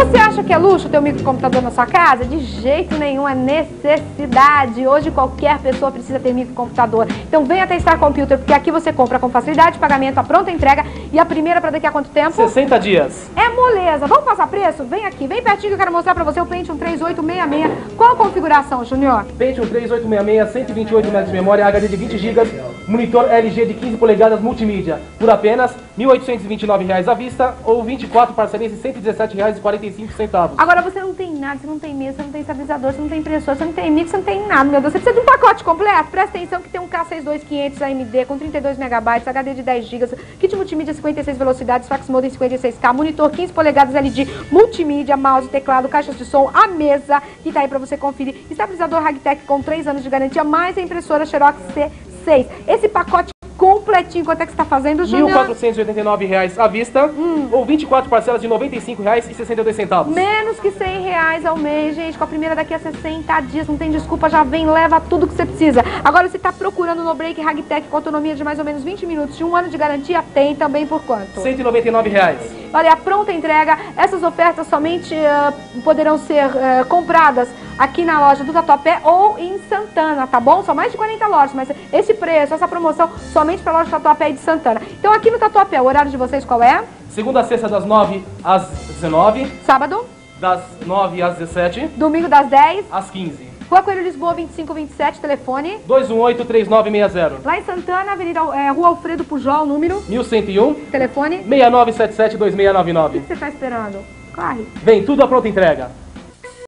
Você acha que é luxo ter um microcomputador na sua casa? De jeito nenhum, é necessidade. Hoje qualquer pessoa precisa ter microcomputador. Então venha até Star Computer, porque aqui você compra com facilidade, pagamento, a pronta entrega e a primeira para daqui a quanto tempo? 60 dias. É moleza. Vamos passar preço? Vem aqui, vem pertinho que eu quero mostrar para você o Pentium 3866. Qual a configuração, Junior? Pentium 3866, 128 MB de memória, HD de 20 GB, monitor LG de 15 polegadas multimídia, por apenas R$ 1.829 à vista ou 24 parcelinhas de R$ 117,45. Agora você não tem nada, você não tem mesa, você não tem estabilizador, você não tem impressora, você não tem mix, você não tem nada, meu Deus. Você precisa de um pacote completo. Presta atenção que tem um K62500 AMD com 32 MB, HD de 10 GB, kit multimídia 56 velocidades, fax modem 56K, monitor 15 polegadas LG, multimídia, mouse, teclado, caixas de som, a mesa que tá aí pra você conferir, estabilizador Hagtech com 3 anos de garantia, mais a impressora Xerox C6. Esse pacote completinho, quanto é que você tá fazendo, Júnior? R$ 1.489 à vista ou 24 parcelas de R$ 95,62. Menos que R$100 ao mês, gente. Com a primeira daqui a 60 dias, não tem desculpa, já vem, leva tudo que você precisa. Agora, você tá procurando no Break Hagtech com autonomia de mais ou menos 20 minutos, de 1 ano de garantia, tem também por quanto? R$ 199. Olha, a pronta entrega, essas ofertas somente poderão ser compradas aqui na loja do Tatuapé ou em Santana, tá bom? São mais de 40 lojas, mas esse preço, essa promoção, somente para a loja do Tatuapé e de Santana. Então aqui no Tatuapé, o horário de vocês qual é? Segunda a sexta, das 9 às 19. Sábado? Das 9 às 17. Domingo das 10. Às 15. Rua Coelho Lisboa, 2527, telefone 218-3960. Lá em Santana, Avenida Rua Alfredo Pujol, número 1101. Telefone 6977-2699. O que você está esperando? Corre. Vem, tudo à pronta entrega.